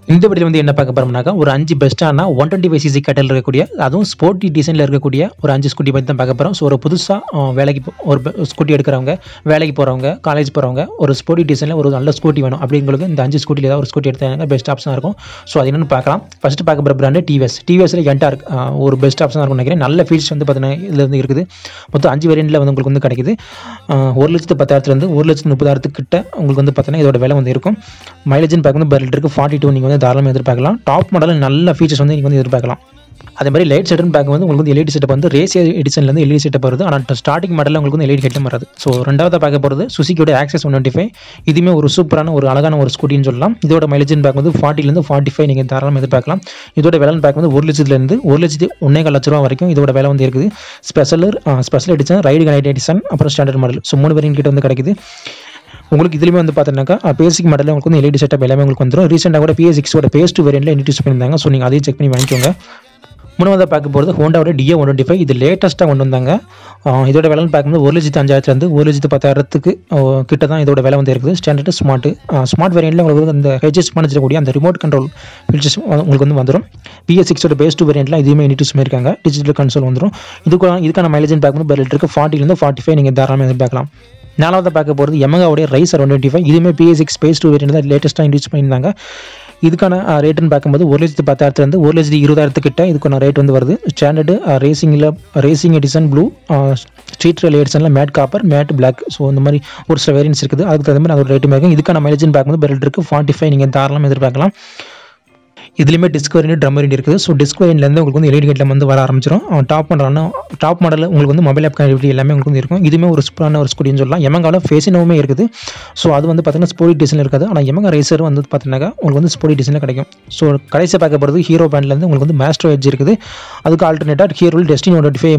இந்த வீடியோல வந்து என்ன பார்க்க போறோம்னாக்கா ஒரு 5 பெஸ்ட்டான 125 சிசி கேட்டகரியில் இருக்கக்கூடிய அதுவும் ஸ்போர்ட்டி டிசைனில் இருக்கக்கூடிய ஒரு 5 ஸ்கூட்டி பற்றி தான் பார்க்க போகிறோம். ஸோ ஒரு புதுசாக வேலைக்கு ஒரு ஸ்கூட்டி எடுக்கிறவங்க, வேலைக்கு போகிறவங்க, காலேஜ் போகிறவங்க, ஒரு ஸ்போர்ட்டி டிசைனில் ஒரு நல்ல ஸ்கூட்டி வேணும் அப்படிங்களுக்கு இந்த 5 ஸ்கூட்டியில் ஏதாவது ஒரு ஸ்கூட்டி எடுத்தாங்க பெஸ்ட் ஆப்ஷனாக இருக்கும். ஸோ அது என்னென்னு பார்க்கலாம். ஃபஸ்ட்டு பார்க்க போகிற பிராண்டு டிவிஎஸ்ல என்டார் ஒரு பெஸ்ட் ஆப்ஷனாக இருக்கும் நினைக்கிறேன். நல்ல ஃபீல்ஸ் வந்து பார்த்தீங்கன்னா இதில் இருந்து இருக்குது. மொத்தம் 5 வேரியண்ட்டில் வந்து உங்களுக்கு வந்து கிடைக்குது. 1,10,000 1,30,000 கிட்ட உங்களுக்கு வந்து பார்த்தீங்கன்னா இதோட விலை வந்து இருக்கும். மைலேஜ்னு பார்க்கும்போது பெர் லிட்டருக்கு 42 நீங்கள் வந்து தாராளமாக எதிர்பார்க்கலாம். டாப் மாடல் நல்ல ஃபீச்சர்ஸ் வந்து நீங்கள் வந்து எதிர்பார்க்கலாம். அதே மாதிரி லைட் செட்னு பார்க்கும்போது உங்களுக்கு வந்து எல்இடி செட்டப் வந்து ரேஸ் எடிஷன்லேருந்து எல்இடி செட்டப் வருது. ஆனால் ஸ்டார்டிங் மாடலில் உங்களுக்கு வந்து எல்இடி ஹெட்டும் வராது. ஸோ ரெண்டாவது பார்க்க போகிறது சுசுக்கியோட ஆக்சஸ் 125. இதுவுமே ஒரு சூப்பரான ஒரு அழகான ஒரு ஸ்கூட்டின்னு சொல்லலாம். இதோட மைலேஜ்னு பார்க்கும்போது 40 45 நீங்கள் தாராளமாக எதிர்பார்க்கலாம். இதோட விலைன்னு பார்க்கும்போது 1,00,000 1,01,00,000 வரைக்கும் இதோட விலை வந்து இருக்குது. Special edition, ride connect edition, அப்புறம் ஸ்டாண்டர்ட் மாடல். ஸோ 3 வேரியன்ட் கிட்ட வந்து கிடைக்குது. உங்களுக்கு இதுலேயுமே வந்து பார்த்தீங்கன்னாக்கா பேசிக் மாடலில் உங்களுக்கு வந்து எல்இடி செட்டப் எல்லாமே உங்களுக்கு வந்துடும். ரீசெண்டாக கூட PS6 phase 2 வேரியண்ட்டில் இன்ட்ரடியூஸ் பண்ணியிருந்தாங்க. ஸோ நீங்கள் அதையும் செக் பண்ணி வாங்கிக்கோங்க. மூணாவது பார்க்க போகிறது ஹோண்டாவோட DA 125. இது லேட்டஸ்ட்டாக கொண்டு வந்தாங்க. இதோட விலைன்னு பார்க்கும்போது 1,05,000 1,10,000 கிட்ட தான் இதோட விலை வந்து இருக்குது. ஸ்டாண்டர்ட் ஸ்மார்ட் வேரியண்ட்டில் உங்களுக்கு அந்த ஹெச்எஸ் பண்ணக்கூடிய அந்த ரிமோட் கண்ட்ரோல் ஃபீச்சர்ஸ் உங்களுக்கு வந்து வந்துடும். PS6 phase 2 வேரியண்ட்டில் இதுவுமே இன்ட்ரடியூஸ் பண்ணியிருக்காங்க. டிஜிட்டல் கன்சோல் வந்துடும். இதுக்கான மைலேஜ்னு பார்க்கும்போது பெர் லிட்டருக்கு 40 45 நீங்கள் தாராளமாக எதிர்பார்க்கலாம். நாலாவது பார்க்க போகிறது யமஹாவுடைய ரைசர் 125. இதுவுமே PS6 phase 2 வேரியண்ட் தான் லேட்டஸ்ட்டாக இன்ட்ரடியூஸ் பண்ணியிருந்தாங்க. இதுக்கான ரேட்டுன்னு பார்க்கும்போது 1,10,000 1,20,000 கிட்ட இதுக்கான ரேட் வந்து வருது. Standard racing edition blue, street ரயில் எடிஷனில் matte copper, matte black. So இந்த மாதிரி ஒரு சில வேரியன்ட்ஸ் இருக்குது. அதுக்கு தகுந்த மாதிரி அதோட ரேட்டுமே இருக்கும். இதுக்கான மைலேஜ்னு பார்க்கும்போது பெர் லிட்டருக்கு 45 நீங்கள் தாராளமாக எதிர்பார்க்கலாம். இதுலேயுமே டிஸ்க் வேரியண்ட், ட்ரம் வேரியண்ட் இருக்குது. ஸோ டிஸ்க் வேரியண்ட்லேருந்து உங்களுக்கு வந்து எல்இடி ஹெட்லாம் வந்து வர ஆரம்பிச்சிடும். டாப் மாடலில் உங்களுக்கு வந்து மொபைல் ஆப் கனெக்டிவிட்டி எல்லாமே உங்களுக்கு வந்து இருக்கும். இதுவுமே ஒரு சூப்பரான ஒரு ஸ்கூட்டின்னு சொல்லலாம். யமஹாவில் ஃபேசினோவுமே இருக்குது. ஸோ அது வந்து பார்த்தீங்கன்னா ஸ்போர்ட்டி டிசைனில் இருக்காது. ஆனால் யமஹா ரைசர் வந்து பார்த்தீங்கன்னா உங்களுக்கு வந்து ஸ்போர்ட்டி டிசைனில் கிடைக்கும். ஸோ கடைசியாக பார்க்க போகிறது ஹீரோ பிராண்ட்லேருந்து உங்களுக்கு வந்து மேஸ்ட்ரோ எட்ஜ் இருக்குது. அதுக்கு ஆல்டர்னேட்டாக ஹீரோ டெஸ்டினி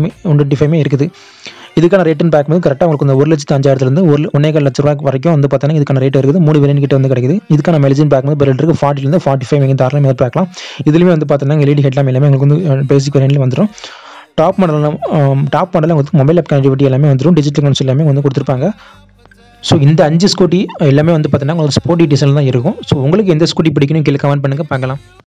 125 இருக்குது. இதுக்கான ரேட்டுன்னு பார்க்கும்போது கரெக்டாக உங்களுக்கு இந்த 1,05,000 1,50,000 வரைக்கும் வந்து பார்த்தீங்கன்னா இதுக்கான ரேட் இருக்குது. 3 வேரியன்ட் கிட்ட வந்து கிடைக்குது. இதுக்கான மைலேஜ்னு பார்க்கும்போது பெர் லிட்டருக்கு 40 45 நீங்கள் தாராளமாக எதிர்பார்க்கலாம். இதுலேயுமே வந்து பார்த்தீங்கன்னா எல்இடி ஹெட்லாம் எல்லாமே உங்களுக்கு வந்து பேசிக் வேரியன்ட்ல வந்துடும். டாப் மாடலில் வந்து மொபைல் ஆப் கனெக்டிவிட்டி எல்லாமே வந்துடும். டிஜிட்டல் கன்சோல் எல்லாமே வந்து கொடுத்துருப்பாங்க. ஸோ இந்த 5 ஸ்கூட்டி எல்லாமே வந்து பார்த்தீங்கன்னா உங்களுக்கு ஸ்போர்ட்டி டிசைனில் தான் இருக்கும். ஸோ உங்களுக்கு எந்த ஸ்கூட்டி பிடிக்கணும் கீழே கமெண்ட் பண்ணுங்கள் பார்க்கலாம்.